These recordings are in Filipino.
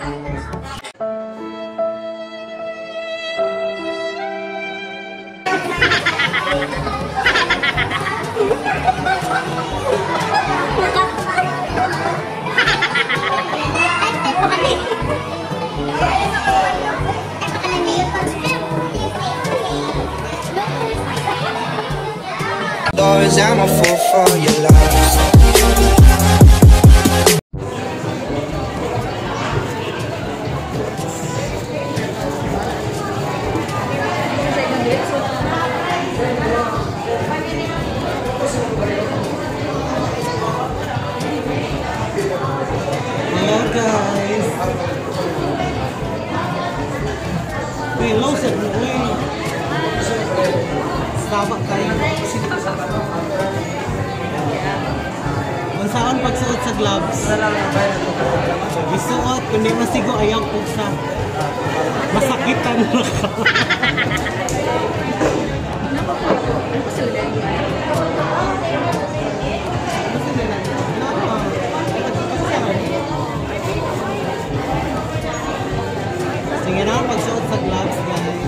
Doors, I'm a fool for your love. Hello guys. Hello sa buhay. Sabak kayo. Unsaon pagsuot sa gloves? Isuot, kundi masigo ayaw pugsa. Masakitan na ka. Sige na, pagsuot sa gloves guys.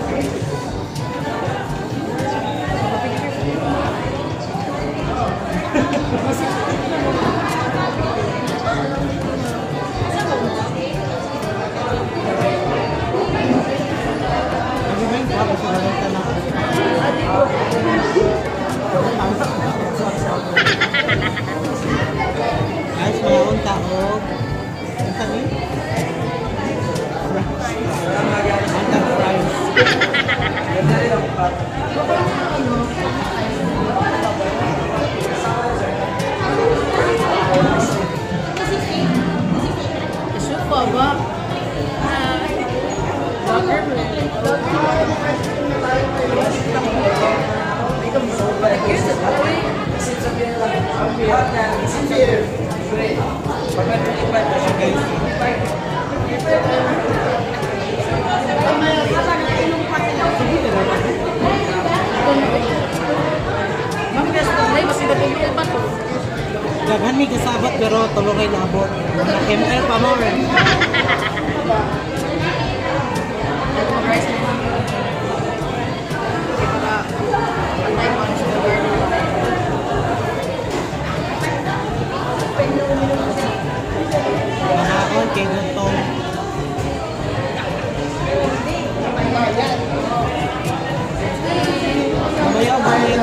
Guys, mayroon tao. Ito ni? Mantang fries. Supa ba? Daghan mi kasabat pero tulo kay labot. Na ML pa mo rin. Mahakon kay gutong. Mabayaw ba rin?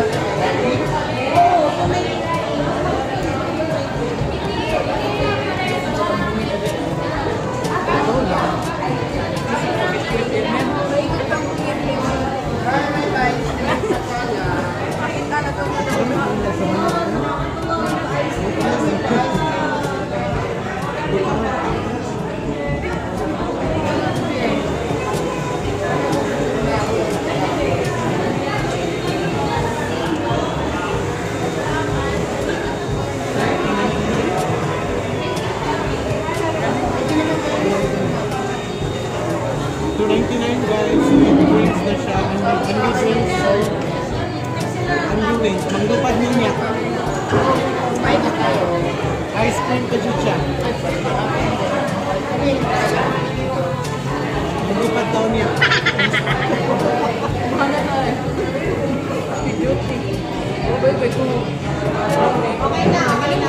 $2.99 guys, with drinks na siya, and drinks, so ang drinks, manggupad niya. Ice cream ka siya. Manggupad daw niya. Okay na.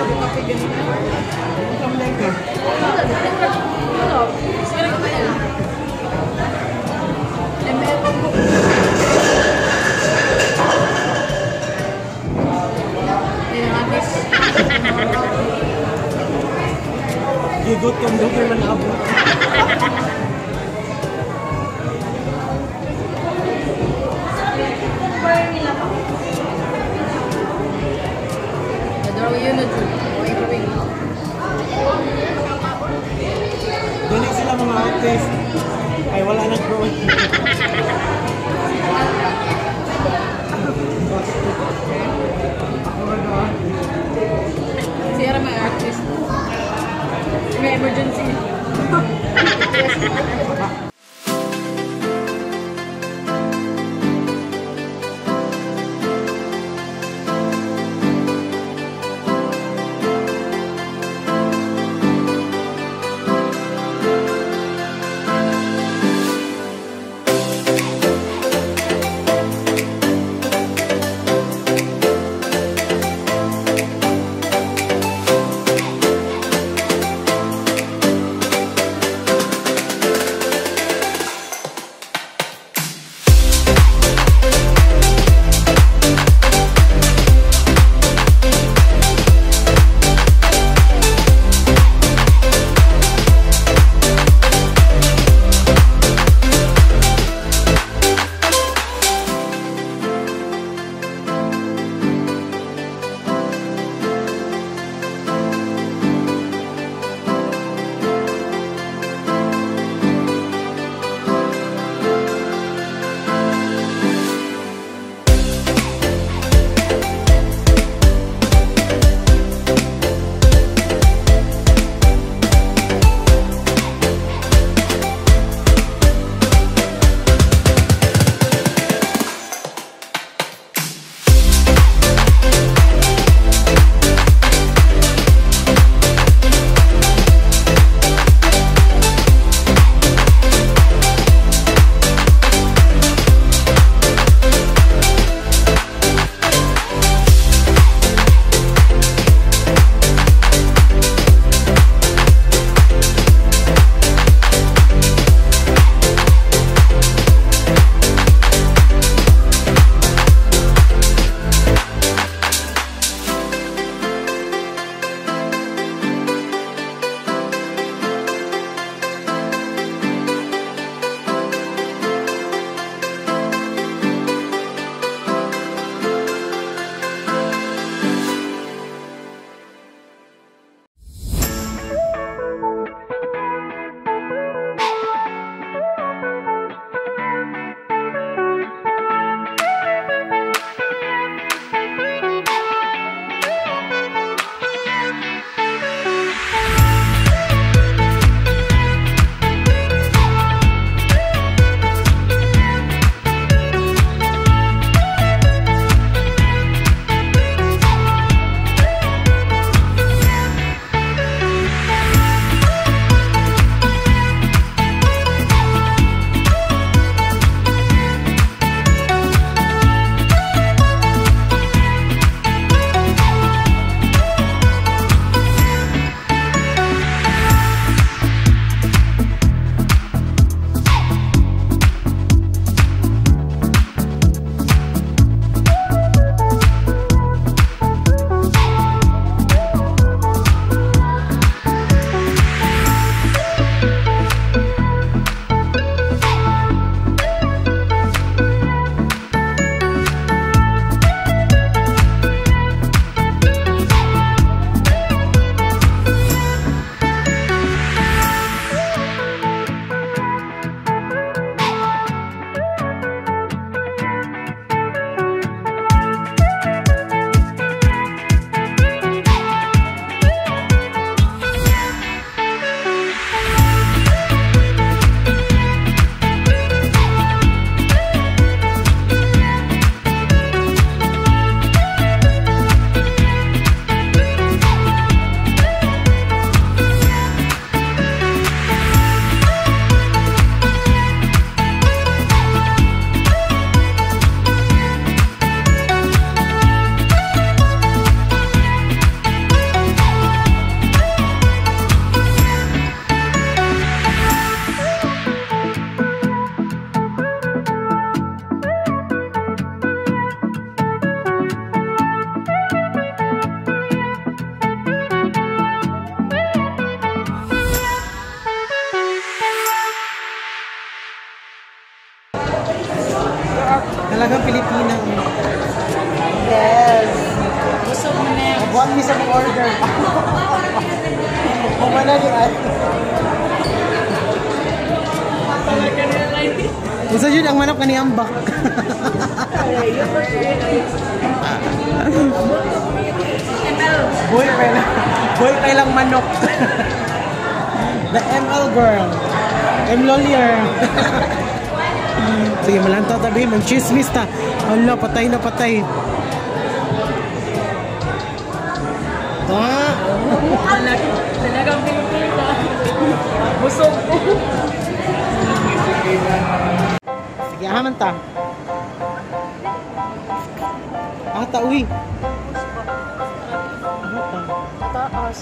Gigot kang dugo man abot. Dili sila mga artist. Ay wala nang growth. Sira may artist. May emergency. Talagang Pilipina. Yes. Gusto mo next. Buwan mi sa order. Kumana di ay. Talaga nila like. Usa jud ang manok kani ambak. Boy pa lang manok. The ML girl. M Lolier. Sige, malantaw tabi, mag-chismis ta. Allah, patay na patay. Ah. Talagang Pilipina. Busog ko. Sige, ahaman ta. Ta, uwi. Taas.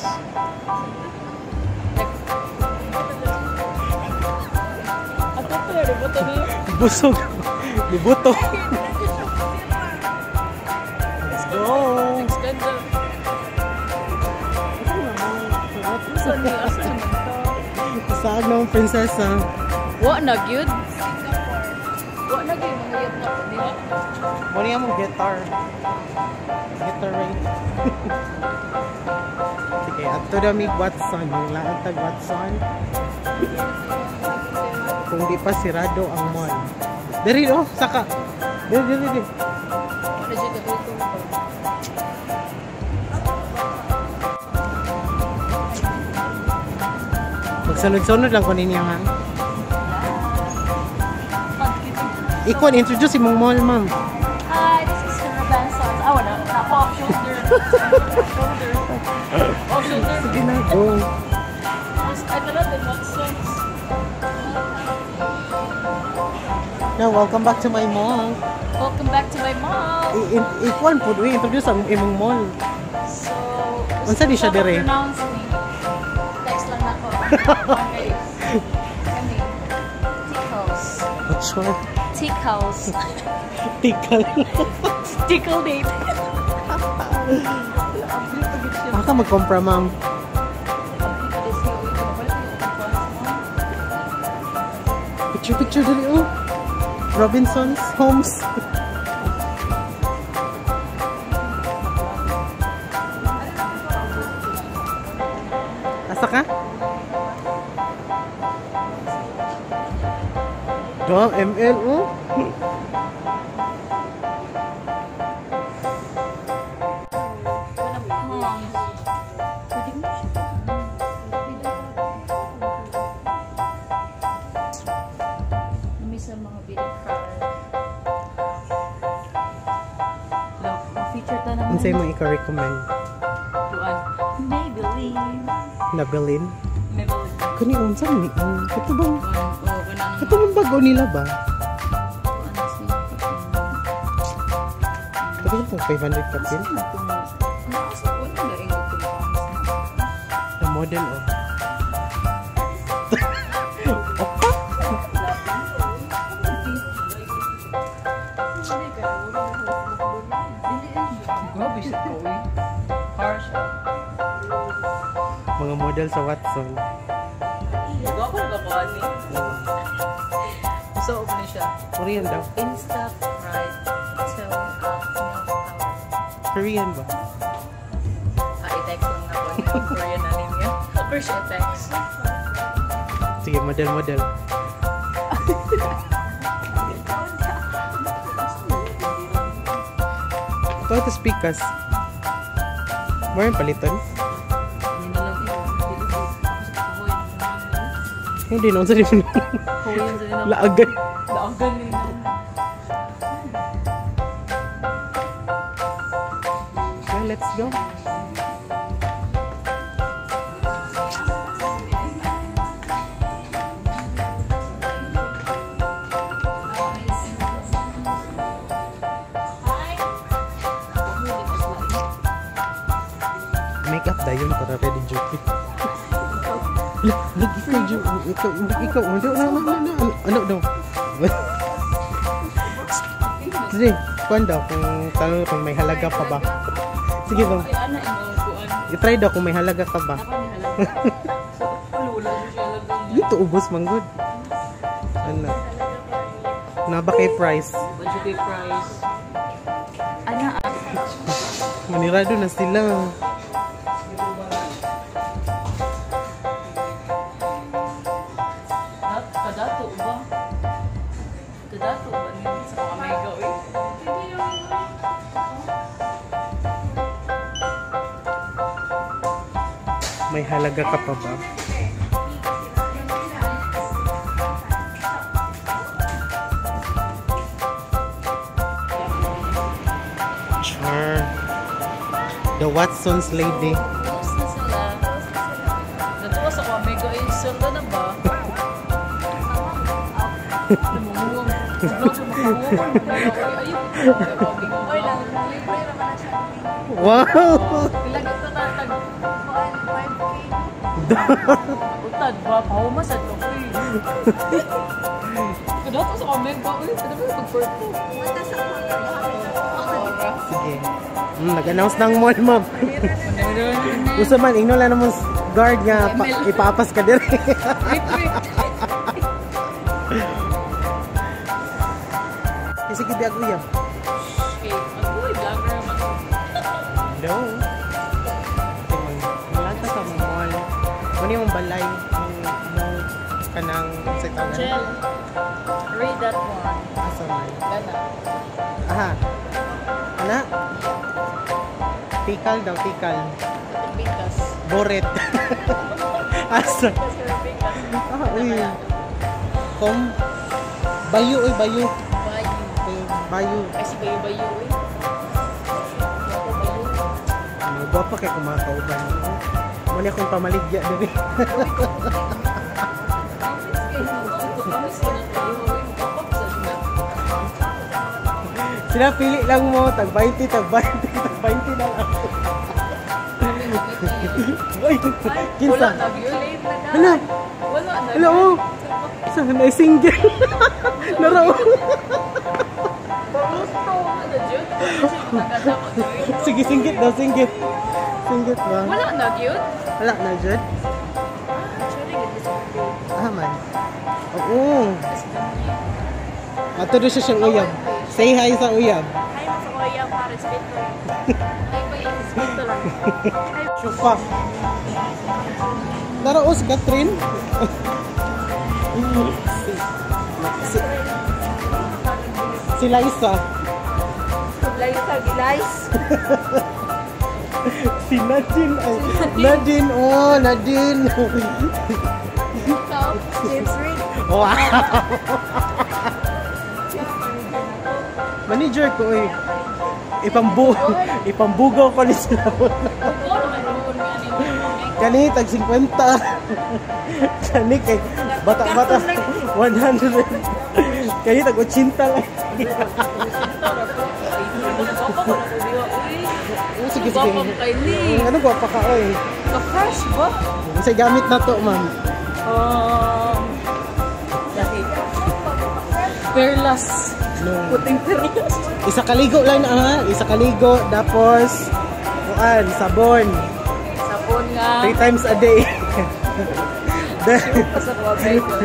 Ato to, riboto niyo. Busog. Libuto. Let's go. Ganda. Asan niya? Asan niya? Saan ng prinsesa? Wa na gyud. Wa na gyud mga yun na nila. Muna yung mong guitar. Guitar ring. Sige, ato na may Watson. Yung lahat ng Watson. Kung di pa sirado ang mall. Dari, oh, saka. Dari. Wa na gyud dito. Magsunod-sunod lang ko ninyo, ha? Ikon, introduce imong mall, ma'am. Hi, this is Caravan Sons. I wanna tap off shoulder. Off shoulder. Sige na, go. I thought the Watsons. Now, welcome back to my mall. Welcome back to my mall. Ikon po, introduce ang imong mall. So, Unsa di siya dire? Pronounce me. Text lang ako. Okay. Kani. Tickles. What's wrong? Tickles. Tikal. Tickle date. Baka mag-compra, ma'am. Picture dali, oh. Robinson's Homes. Asa ka? Do, ML, oh. Sa mga bilik car. Look, feature ta naman. Ano sa'yo mo ika-recommend? Tuan. Maybelline. Nabilin? Maybelline. Kani unsa ni? Kato bang? Oh, kanang Kato bang bago nila ba? Kato bang 500 kapin? The model, oh. Mga model sa Watson. Gwapo na ba ni? So, open na siya. Korean daw. Insta Pride Tell Korean ba? I-text lang ako yung Korean na ninyo. Or siya text. Sige, model. Ito ito speakers. More yung paliton? Hindi na lang yun. Hindi naman sa rin. Korean sa nila. Laagan. Laagan nila. Okay, let's go. Make-up dayon para ready duty. Ikaw, ano daw? Sige, kuhan daw kung may halaga pa ba. Sige daw, Ano yung kuan? i-try daw kung may halaga ka ba. Lula siya lang. Dito ubos manggod. Ano? Na ba kay price? Budget price. Ana Manirado na sila. Kadato ba? Kadato ba niya sa mga mega eh? May halaga ka pa ba? Char. The Watson's lady. Tapos na sila. Natuwa sa mga mega eh. Sila na ba? Namumuwang. Sobrang siya makamuwang. Ayun. Oy lang. Libre naman na siya. Wow! Pilagit na tatag. 5K. Utad ba? Pahumasad ko ko eh. Kadato sa mga mega eh. Kadato sa mag-purple. Sige. Nag-announce ng mall, ma'am. Gusto man, igno lang naman guard nga, ipapas ka din. Sige, biag uyab. Okay, mag-uwi, vlogger naman. No. Malata sa mall. Ano yung balay? Yung kanang sa tagan? Angel, read that one. Asa man? Gana. Aha. Ana? Tikal daw, tikal. Bigas. Boret. Asa? Kasi bigas. Ah, uy. Kom. Bayu, uy, bayu. Bayu. Bayu. Kasi bayu-bayu eh. Magwapa kay kumakauban. Muna akong pamaligya din. Sila pili lang mo, tag 20 na lang ako. Uy, kinsa? Wala na, violate na na. Hala, Wala na. hala oh. Saan na single? Naraw. Gusto ko na dyan. Sige, singgit daw, singgit. Singgit ba? Wala na, cute. Wala na, Jud. Actually, gusto ko. Ah, man. Oo. Ato doon siya siyang uyab. Say hi sa uyab. Hi, sa kuya, para respeto. Hi, ba yung respeto lang. Chupa. Naraos, Catherine. si, si Liza. Liza, gilays. Si Nadine. Ay, Nadine. Oh, Nadine. Ikaw, James Reid. Wow. Manager ko eh. Ipambugaw ko ni sila. Kani tag 50. Kani kay bata-bata 100. Kani tag 80 lang. Oh, sige sige. Ano ba pa ka oy? Ka-fresh ba? Kasi gamit na to, ma'am. Perlas. No. Puting perlas. Isa kaligo lang na ha. Isa kaligo tapos kuan, sabon. Sabon nga. 3 times a day. Sa wabay ko.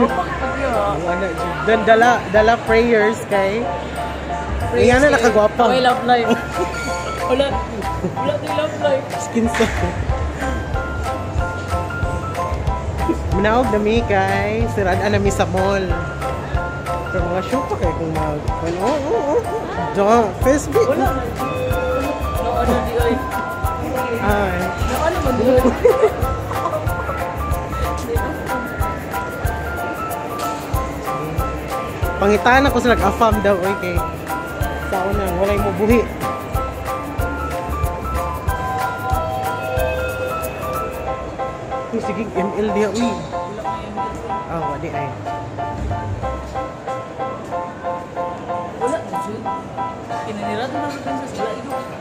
Then dala prayers kay Iyan na nakagwapa. Okay, love life. Wala din love life. Skin so. Manaog na mi kay siraan na mi sa mall. Pero mga show pa kay kung mag... Oo. Facebook. Wala na. No, ano di oy. Ay. No, ano man di oy. Pangitaan ako sa nag-affam daw. Okay. Sa una, walay mo buhi. Sige, ML dia, uy. Ah, wadi ay. Wala na, Jun. Kinanirado na sa kansa sila.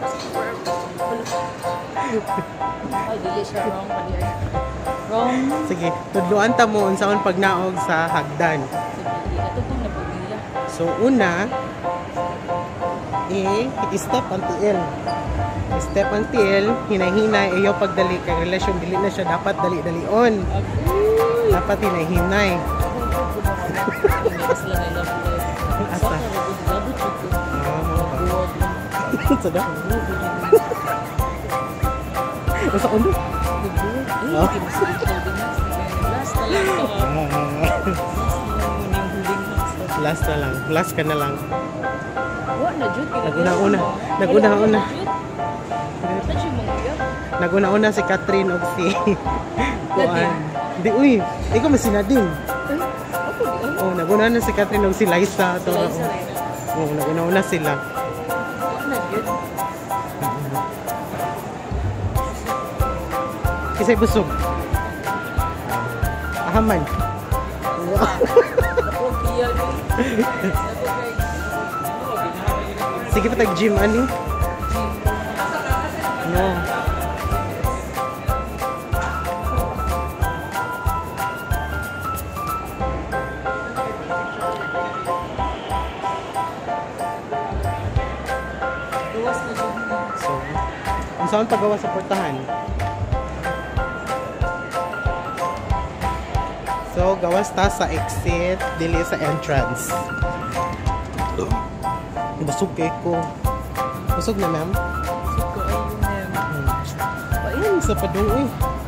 Ay, dili siya wrong pa di ay. Wrong. Sige, tudluan ta mo unsaon pagnaog sa hagdan. Ito pong napagila. So una, step ang tiil. Step ang tiil, hinay-hinay, ayaw pagdali kay relasyon, dili na siya dapat dali-dalion. Dapat hinay-hinay. Sila na love life. Asa? Gabot siya ko. Sadap. Masa undo? Last na lang to. Last na lang. Last ka na lang. Wa na jud. Naguna-una. Naguna-una. Sa siya mga Naguna-una si Catherine o si Kuan. Di, uy. Ikaw may sinadin. Oh, naguna-una si Catherine o si Liza. Oh, naguna-una sila. Kisa'y busog. Ahaman. Sige pa tag-gym, ani? No. So, ang saan paggawa sa portahan? So, gawas ta sa exit, dili sa entrance. Busog kay ko. Busog na, ma'am? Siko ayun. Ayun, sa padung, uy.